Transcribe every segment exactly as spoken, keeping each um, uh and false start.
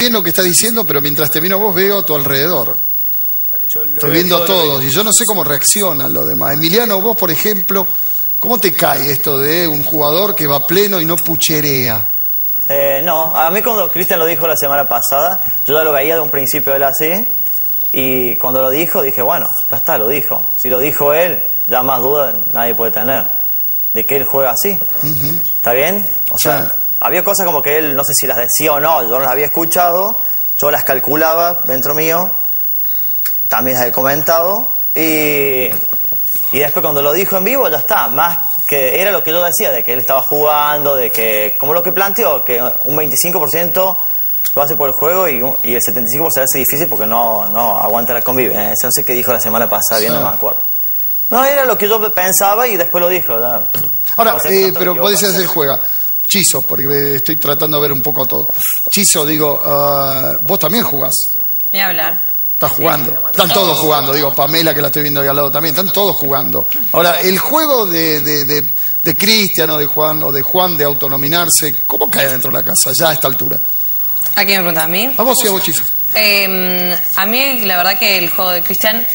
bien lo que estás diciendo, pero mientras te miro vos veo a tu alrededor. Estoy viendo a todos y yo no sé cómo reaccionan los demás. Emiliano, vos, por ejemplo, ¿cómo te cae esto de un jugador que va pleno y no pucherea? Eh, no, a mí cuando Cristian lo dijo la semana pasada, yo ya lo veía de un principio él así, y cuando lo dijo dije, bueno, ya está, lo dijo. Si lo dijo él, ya más duda nadie puede tener de que él juega así. Uh-huh. ¿Está bien? O sea, sí. Había cosas como que él, no sé si las decía o no, yo no las había escuchado, yo las calculaba dentro mío, también las he comentado, y, y después cuando lo dijo en vivo ya está, más que era lo que yo decía, de que él estaba jugando, de que, como lo que planteó, que un veinticinco por ciento lo hace por el juego y, y el setenta y cinco por ciento se hace difícil porque no, no aguanta la convivencia. No sé qué dijo la semana pasada, bien, sí. No me acuerdo. No, era lo que yo pensaba y después lo dijo. ¿Verdad? Ahora, o sea, eh, no pero puede ser que juega. Chizo, porque estoy tratando de ver un poco todo. Chizo, digo, uh, vos también jugás. Ni hablar. Estás jugando. Sí, están todos jugando. Digo, Pamela, que la estoy viendo ahí al lado también. Están todos jugando. Ahora, el juego de, de, de, de Cristian o de Juan o de Juan de autonominarse, ¿cómo cae dentro de la casa ya a esta altura? ¿A quién me pregunta? ¿A mí? A vos y a vos, Chizo. Eh, a mí, la verdad que el juego de Cristian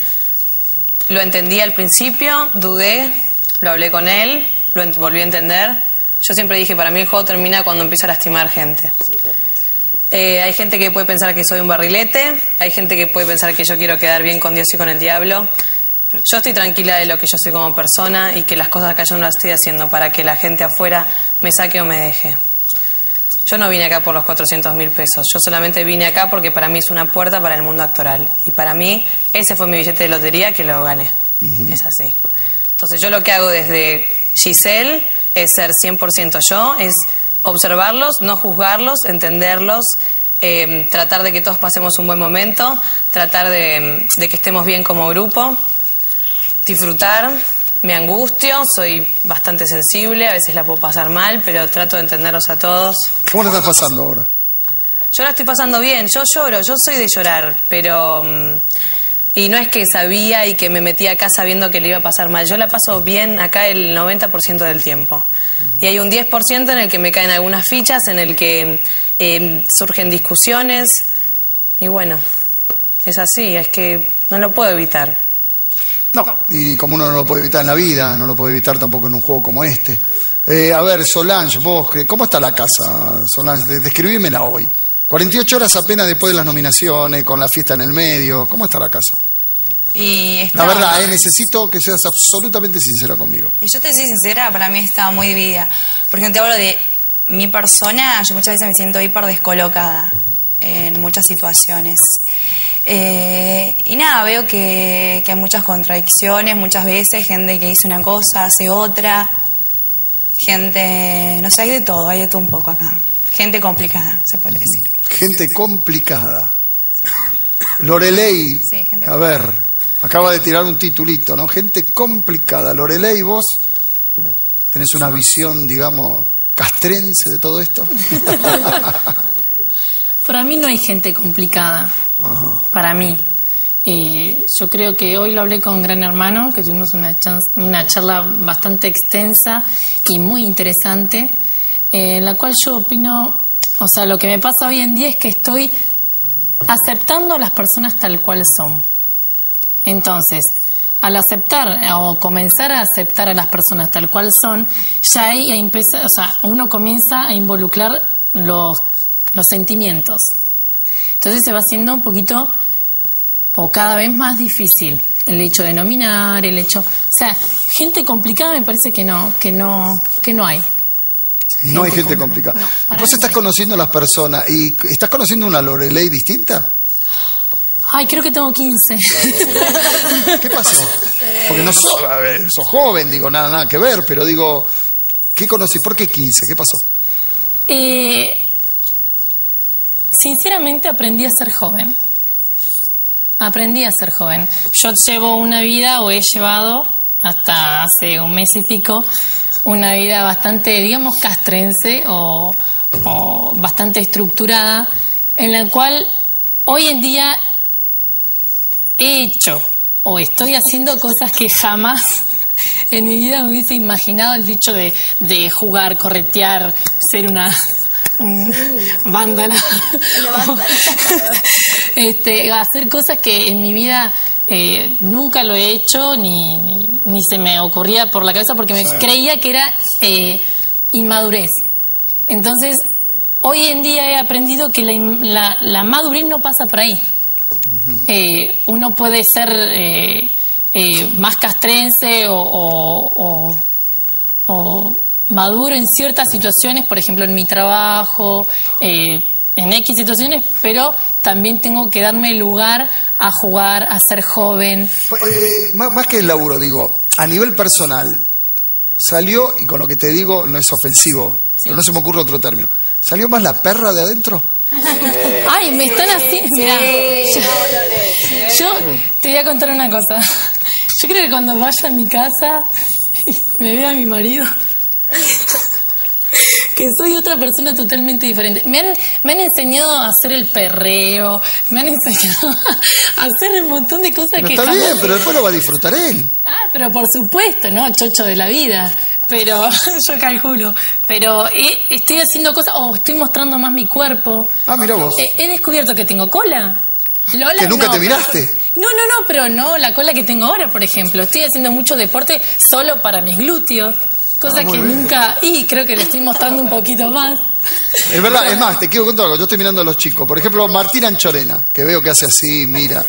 lo entendí al principio, dudé, lo hablé con él, lo ent- volví a entender. Yo siempre dije, para mí el juego termina cuando empieza a lastimar gente. Eh, hay gente que puede pensar que soy un barrilete, hay gente que puede pensar que yo quiero quedar bien con Dios y con el diablo. Yo estoy tranquila de lo que yo soy como persona y que las cosas acá yo no las estoy haciendo para que la gente afuera me saque o me deje. Yo no vine acá por los cuatrocientos mil pesos, yo solamente vine acá porque para mí es una puerta para el mundo actoral. Y para mí ese fue mi billete de lotería que lo gané. Uh-huh. Es así. Entonces yo lo que hago desde Giselle es ser cien por ciento yo, es observarlos, no juzgarlos, entenderlos, eh, tratar de que todos pasemos un buen momento, tratar de, de que estemos bien como grupo, disfrutar. Me angustio, soy bastante sensible, a veces la puedo pasar mal, pero trato de entenderlos a todos. ¿Cómo la estás pasando ahora? Yo la estoy pasando bien, yo lloro, yo soy de llorar, pero... Y no es que sabía y que me metí acá sabiendo que le iba a pasar mal. Yo la paso bien acá el noventa por ciento del tiempo. Y hay un diez por ciento en el que me caen algunas fichas, en el que eh, surgen discusiones. Y bueno, es así, es que no lo puedo evitar. No, y como uno no lo puede evitar en la vida, no lo puede evitar tampoco en un juego como este. Eh, a ver, Solange, vos, ¿cómo está la casa, Solange? Describímela hoy. cuarenta y ocho horas apenas después de las nominaciones, con la fiesta en el medio. ¿Cómo está la casa? Y está... La verdad, eh, necesito que seas absolutamente sincera conmigo. Y yo te soy sincera, para mí está muy dividida. Por ejemplo, te hablo de mi persona, yo muchas veces me siento hiper descolocada en muchas situaciones. Eh, y nada, veo que, que hay muchas contradicciones, muchas veces, gente que dice una cosa, hace otra. Gente, no sé, hay de todo, hay de todo un poco acá. Gente complicada, se puede decir. Gente complicada. Loreley, sí, a ver, acaba de tirar un titulito, ¿no? Gente complicada. Loreley, vos tenés una visión, digamos, castrense de todo esto. Para mí no hay gente complicada. Ajá. Para mí. Eh, yo creo que hoy lo hablé con Gran Hermano, que tuvimos una, chance, una charla bastante extensa y muy interesante, eh, en la cual yo opino, o sea, lo que me pasa hoy en día es que estoy aceptando a las personas tal cual son. Entonces, al aceptar o comenzar a aceptar a las personas tal cual son, ya ahí empieza, o sea, uno comienza a involucrar los, los sentimientos. Entonces se va haciendo un poquito o cada vez más difícil el hecho de nominar, el hecho, o sea, gente complicada me parece que no, que no, que no hay. No hay gente complicada. No, vos estás conociendo a las personas y estás conociendo una Loreley distinta. Ay, creo que tengo quince. ¿Qué pasó? Porque no sos, a ver, sos joven, digo, nada, nada que ver, pero digo, ¿qué conocí? ¿Por qué quince? ¿Qué pasó? Eh, sinceramente aprendí a ser joven. Aprendí a ser joven. Yo llevo una vida, o he llevado hasta hace un mes y pico, una vida bastante, digamos, castrense o, o bastante estructurada, en la cual hoy en día he hecho o estoy haciendo cosas que jamás en mi vida me hubiese imaginado, el dicho de, de jugar, corretear, ser una, un vándala. este, hacer cosas que en mi vida eh, nunca lo he hecho ni, ni, ni se me ocurría por la cabeza porque me sí. creía que era eh, inmadurez. Entonces, hoy en día he aprendido que la, la, la madurez no pasa por ahí. Uh-huh. eh, uno puede ser eh, eh, más castrense o, o, o, o maduro en ciertas situaciones, por ejemplo en mi trabajo, eh, en X situaciones, pero también tengo que darme lugar a jugar, a ser joven. Eh, más, más que el laburo, digo, a nivel personal, salió, y con lo que te digo no es ofensivo, sí. pero no se me ocurre otro término, ¿salió más la perra de adentro? Ay, me están haciendo... Mirá, yo, yo te voy a contar una cosa. Yo creo que cuando vaya a mi casa me vea a mi marido... que soy otra persona totalmente diferente. Me han, me han enseñado a hacer el perreo, me han enseñado a hacer un montón de cosas pero que está jamás... bien, pero después lo va a disfrutar él. Ah, pero por supuesto, ¿no? Chocho de la vida. Pero yo calculo. Pero he, estoy haciendo cosas, o oh, estoy mostrando más mi cuerpo. Ah, mira vos. He, he descubierto que tengo cola. Lola, ¿Que nunca no, te miraste? No, no, no, pero no la cola que tengo ahora, por ejemplo. Estoy haciendo mucho deporte solo para mis glúteos. Cosa ah, que bien. nunca... Y creo que le estoy mostrando un poquito más. Es verdad, es más, te quiero contar algo. Yo estoy mirando a los chicos. Por ejemplo, Martín Anchorena, que veo que hace así, mira.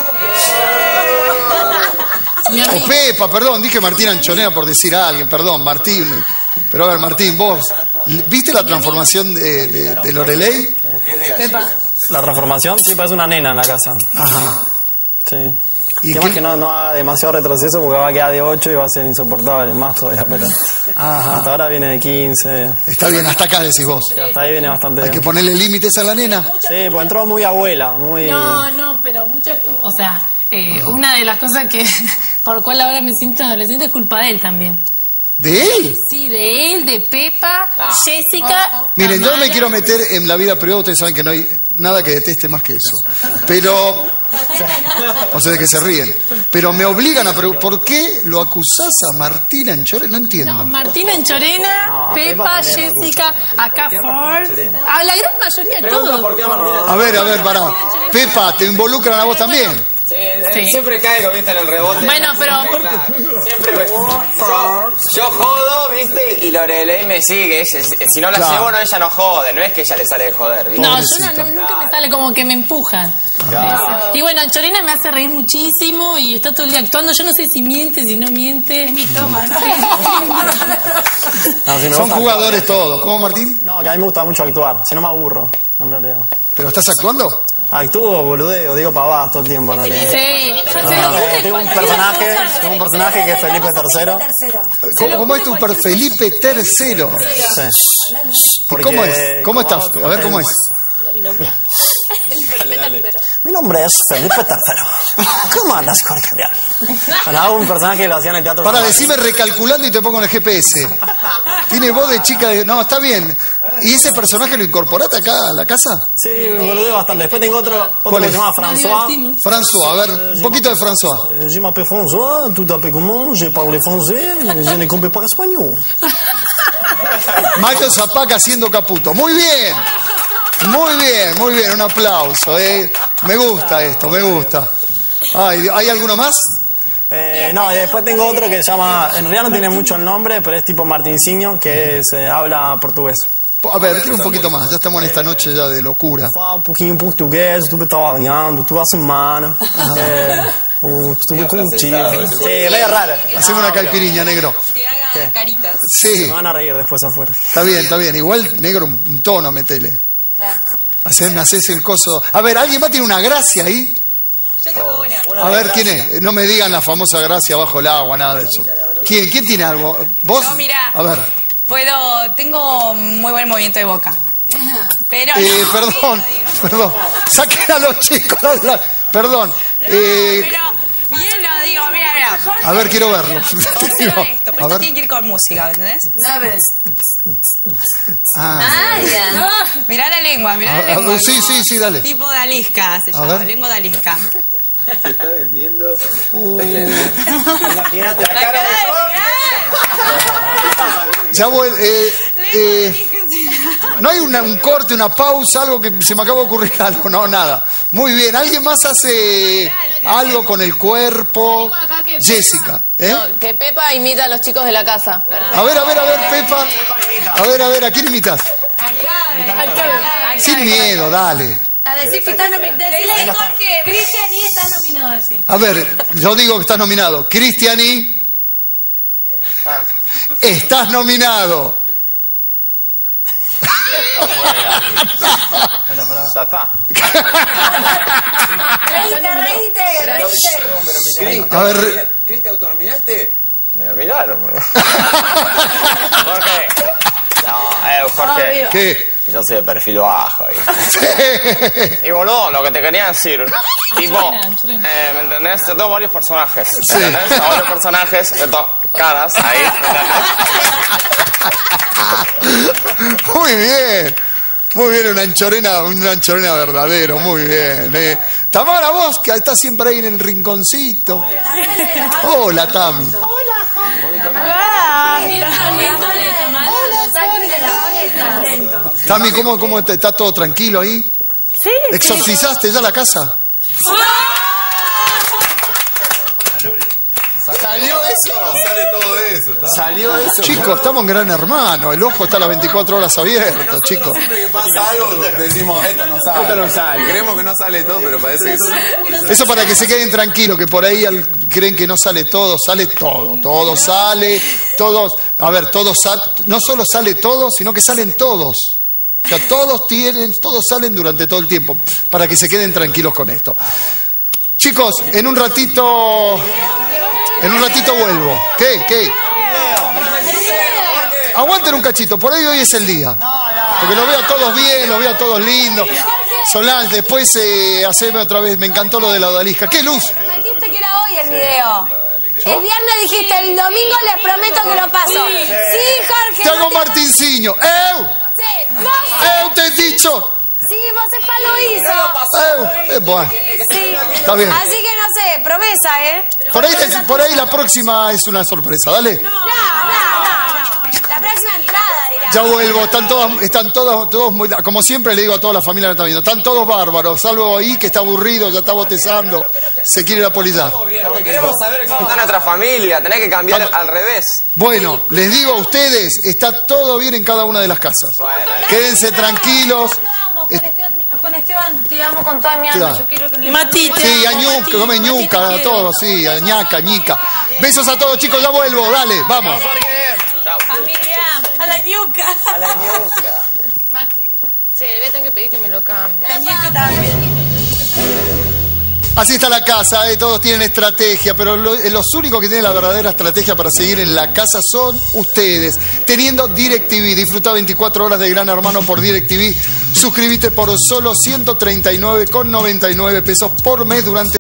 O Pepa, perdón, dije Martín Anchorena por decir a alguien, perdón, Martín. Pero a ver, Martín, vos, ¿viste la transformación de, de, de Loreley? Pepa. ¿La transformación? Sí, parece una nena en la casa. Ajá. Sí. Y más que no, no haga demasiado retroceso porque va a quedar de ocho y va a ser insoportable, más todavía, pero Ajá. hasta ahora viene de quince. Está bien, hasta acá decís vos. Sí, hasta ahí viene bastante Hay bien. que ponerle límites a la nena. Sí, pues entró muy abuela, muy... No, no, pero muchas... O sea, eh, una de las cosas que por cual ahora me siento adolescente es culpa de él también. ¿De él? Sí, de él, de Pepa, ah. Jessica. Oh, oh. Miren, yo no me quiero meter en la vida privada, ustedes saben que no hay nada que deteste más que eso. Pero, o sea, de que se ríen. Pero me obligan a preguntar, ¿por qué lo acusás a Martina Anchorena? No entiendo. No, Martina Anchorena, no, Pepa, Pepa Jessica, acá Ford. A la gran mayoría de todos. A ver, a ver, pará. Pepa, ¿te involucran a vos también? Sí, sí. Siempre caigo, viste, en el rebote. Bueno, pero... Siempre me... yo, yo jodo, viste, y Loreley me sigue. Si no la claro. llevo, no, ella no jode. No es que ella le sale de joder, ¿viste? No, yo no, no, nunca me sale como que me empujan. Claro. Y bueno, Anchorena me hace reír muchísimo y está todo el día actuando. Yo no sé si miente, si no miente. Es mi toma, ¿no? No, si son jugadores todos. ¿Cómo, Martín? No, que a mí me gusta mucho actuar. Si no me aburro, en realidad. ¿Pero estás actuando? Actúo, boludeo, digo pavadas todo el tiempo, ¿no? Sí. Ah, tengo un personaje, tengo un personaje que es Felipe tercero. ¿Cómo, cómo es tu per Felipe tercero? Sí. ¿Cómo es? ¿Cómo estás? A ver, ¿cómo es? Dale, dale. Mi nombre es Felipe tercero. ¿Cómo andas, Jorge Real? Bueno, hago un personaje que lo hacía en el teatro. Para, decime recalculando y te pongo en el G P S. Tiene voz de chica de... No, está bien. ¿Y ese personaje lo incorporaste acá a la casa? Sí, me boludeo bastante. Después tengo otro, otro que se llama François. François, a ver, un poquito de François. Je m'appelle François, tout à fait comment, je parle français, je ne comprends pas español. Mario Zapaca haciendo Caputo. Muy bien. Muy bien, muy bien, un aplauso, eh. Me gusta esto, me gusta. Ay, ¿hay alguno más? Eh, no, y después tengo otro que se llama, en realidad no tiene mucho el nombre, pero es tipo Martincinho, que se habla portugués. A ver, tira un poquito más, ya estamos en esta noche ya de locura. Fala um pouquinho português, estuve trabalhando toda a semana. Eh, estuve contigo. Sí, medio raro. Hacemos una caipirinha, negro. Que haga caritas. Sí. Me van a reír después afuera. Está bien, está bien. Igual, negro, un tono, metele. Claro. Haceme, haces el coso. A ver, ¿alguien más tiene una gracia ahí? Yo tengo una. A ver, ¿quién es? No me digan la famosa gracia bajo el agua, nada de eso. ¿Quién? ¿Quién tiene algo? ¿Vos? No, mira. A ver. Puedo, tengo muy buen movimiento de boca. Pero eh, no, perdón, perdón. Saquen a los chicos. La, perdón. No, eh, pero bien lo digo, mira, mira. A ver, quiero verlo. Observa esto, pero esto tiene que ir con música, ¿entendés? ¿Sabes? Ah, ah ya. No. Mirá la lengua, mirá la lengua. Sí, sí, sí, dale. Tipo de alisca se llama, lengua de alisca. Se está vendiendo. Uh. Imagínate la, la cara, cara de Ya voy, eh, eh, No hay una, un corte, una pausa, algo que se me acaba de ocurrir algo. No, nada. Muy bien. ¿Alguien más hace algo con el cuerpo? Jessica. ¿Eh? No, que Pepa imita a los chicos de la casa. A ver, a ver, a ver, Pepa. A ver, a ver, ¿a quién imitas? Sin miedo, dale. A decir que está nominado. Decirle Jorge, Cristian y está nominado así. A ver, yo digo que estás nominado. Cristian y... Estás nominado. Ya está. Reíte, reíte, reíte. A ver... ¿Cris, te autonominaste? Me nominaron, bro. Jorge. No, eh, Jorge. ¿Qué? Yo soy de perfil bajo ahí. Y boludo, lo que te quería decir. Tipo, eh, ¿me entendés? Yo tengo varios personajes. ¿Me entendés? Tengo varios personajes, de to- caras ahí. ¿Me entendés? Muy bien. Muy bien, una anchorena, una anchorena verdadero, muy bien. Eh. Tamara, vos, que estás siempre ahí en el rinconcito. Hola, Tami. Tami, ¿cómo, cómo está, está todo tranquilo ahí? Sí. ¿Exorcizaste ya la casa? ¿Salió eso? Sale todo eso. ¿tá? Salió eso. Chicos, estamos en Gran Hermano. El ojo está a las veinticuatro horas abierto, chicos. Siempre que pasa algo, decimos, esto no sale. Esto no sale. Creemos que no sale todo, pero parece que sí. Eso para que se queden tranquilos, que por ahí al- creen que no sale todo, sale todo, todo sale, todos, a ver, todos sal- no solo sale todo, sino que salen todos. O sea, todos tienen, todos salen durante todo el tiempo, para que se queden tranquilos con esto. Chicos, en un ratito, en un ratito vuelvo. ¿Qué? ¿Qué? Aguanten un cachito, por ahí hoy es el día. Porque los veo a todos bien, los veo a todos lindos. Solange, después eh, haceme otra vez, me encantó lo de la odalisca. ¿Qué, Luz? Me dijiste que era hoy el video. El viernes dijiste, el domingo les prometo que lo paso. Sí, Jorge. Te hago no te- Martinciño. ¡Eu! Sí, vos. ¡Eu, te he dicho! Sí, Josefa lo hizo. ¡Eu! Eh, bueno, Sí. está bien. Así que no sé, promesa, ¿eh? Por ahí, te- por ahí la próxima es una sorpresa, dale. No, no, no, no. La próxima entrada, dirá. Ya vuelvo, están todos, están todos, todos muy, como siempre le digo a toda la familia que está viendo, están todos bárbaros, salvo ahí que está aburrido, ya está botezando, se quiere ir a polizar. Queremos saber cómo está nuestra familia. Tenés que cambiar al revés. Bueno, les digo a ustedes, está todo bien en cada una de las casas. Bueno. Quédense tranquilos. Con Esteban, con Esteban te amo con toda mi alma. Claro. Yo quiero que le Matite. Sí, a ñuca, come ñuca, a todos, sí, a ñaca, ñica. Besos a todos, chicos, ya vuelvo, dale, vamos. Chao. familia. A la ñuca. A la ñuca. Sí, le tengo que pedir que me lo cambie. La ñuca también. Así está la casa, eh, todos tienen estrategia, pero lo- los únicos que tienen la verdadera estrategia para seguir en la casa son ustedes. Teniendo DirecTV, disfruta veinticuatro horas de Gran Hermano por DirecTV. Suscríbete por solo ciento treinta y nueve con noventa y nueve pesos por mes durante